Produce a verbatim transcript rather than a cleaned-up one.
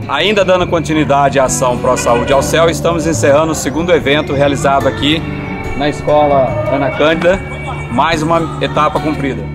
Ainda dando continuidade à ação Pro Saúde ao Céu, estamos encerrando o segundo evento realizado aqui na Escola Ana Cândida, mais uma etapa cumprida.